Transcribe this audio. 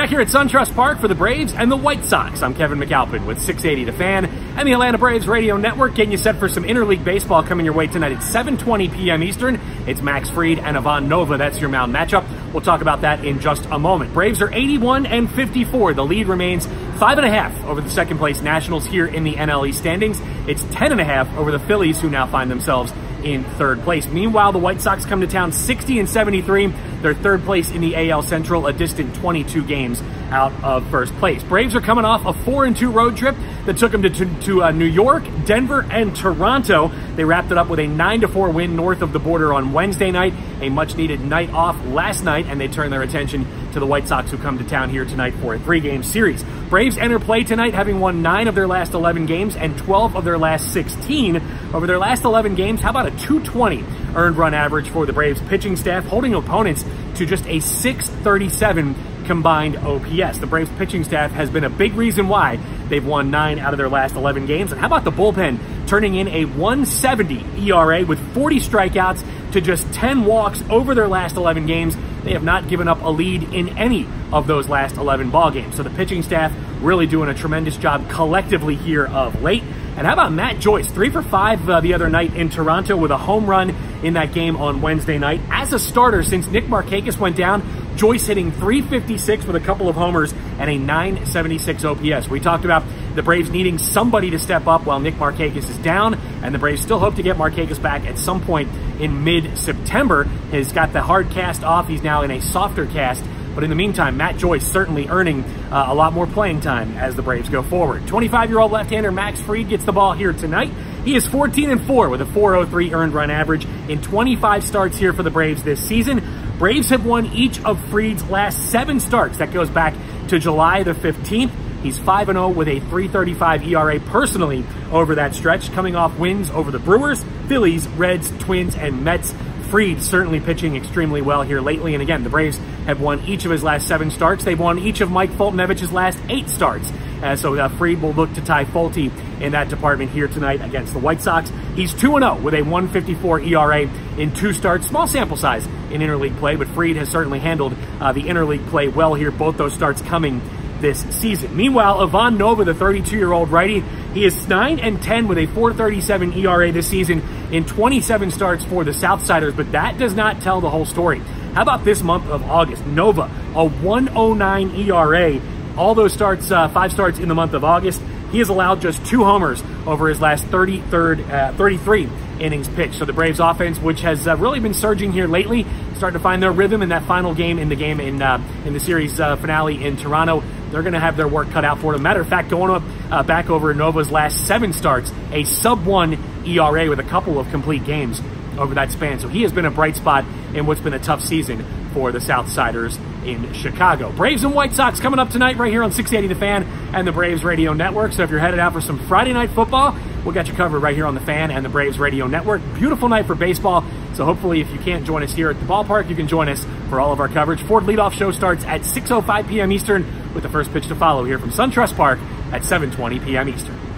Back here at SunTrust Park for the Braves and the White Sox. I'm Kevin McAlpin with 680 The Fan and the Atlanta Braves Radio Network, getting you set for some interleague baseball coming your way tonight at 7:20 p.m. Eastern. It's Max Fried and Ivan Nova. That's your mound matchup. We'll talk about that in just a moment. Braves are 81-54. The lead remains 5.5 over the second-place Nationals here in the NL East standings. It's 10.5 over the Phillies, who now find themselves in third place. Meanwhile, the White Sox come to town 60-73. They're third place in the AL Central, a distant 22 games out of first place. Braves are coming off a 4-2 road trip that took them to New York, Denver, and Toronto. They wrapped it up with a 9-4 win north of the border on Wednesday night, a much-needed night off last night, and they turn their attention to the White Sox, who come to town here tonight for a 3-game series. Braves enter play tonight having won 9 of their last 11 games and 12 of their last 16. Over their last 11 games, how about a 220 earned run average for the Braves pitching staff, holding opponents to just a 637 combined OPS. The Braves pitching staff has been a big reason why they've won 9 out of their last 11 games. And how about the bullpen turning in a 1.70 ERA with 40 strikeouts to just 10 walks over their last 11 games? They have not given up a lead in any of those last 11 ball games. So the pitching staff really doing a tremendous job collectively here of late. And how about Matt Joyce, 3 for 5 the other night in Toronto with a home run in that game on Wednesday night. As a starter, since Nick Markakis went down, Joyce hitting .356 with a couple of homers and a .976 OPS. We talked about the Braves needing somebody to step up while Nick Markakis is down, and the Braves still hope to get Markakis back at some point in mid-September. He's got the hard cast off. He's now in a softer cast. But in the meantime, Matt Joyce certainly earning a lot more playing time as the Braves go forward. 25-year-old left-hander Max Fried gets the ball here tonight. He is 14-4 with a .403 earned run average in 25 starts here for the Braves this season. Braves have won each of Fried's last 7 starts. That goes back to July the 15th. He's 5-0 with a .335 ERA personally over that stretch, coming off wins over the Brewers, Phillies, Reds, Twins, and Mets. Fried certainly pitching extremely well here lately. And again, the Braves have won each of his last 7 starts. They've won each of Mike Foltynewicz's last 8 starts. So Fried will look to tie Folty in that department here tonight against the White Sox. He's 2-0 with a 1.54 ERA in 2 starts. Small sample size in interleague play, but Fried has certainly handled the interleague play well here. Both those starts coming this season. Meanwhile, Ivan Nova, the 32-year-old righty, he is 9-10 with a .437 ERA this season in 27 starts for the Southsiders, but that does not tell the whole story. How about this month of August? Nova, a 1.09 ERA. All those starts, 5 starts in the month of August. He has allowed just 2 homers over his last 33 innings pitched. So the Braves offense, which has really been surging here lately, starting to find their rhythm in that final game in the series finale in Toronto. They're going to have their work cut out for them. Matter of fact, going up back over Nova's last 7 starts, a sub-1 ERA with a couple of complete games over that span. So he has been a bright spot in what's been a tough season for the Southsiders in Chicago. Braves and White Sox coming up tonight right here on 680 The Fan and the Braves Radio Network. So if you're headed out for some Friday night football, we'll get you covered right here on the Fan and the Braves Radio Network. Beautiful night for baseball. So hopefully if you can't join us here at the ballpark, you can join us for all of our coverage. Ford Leadoff Show starts at 6:05 p.m. Eastern with the first pitch to follow here from SunTrust Park at 7:20 p.m. Eastern.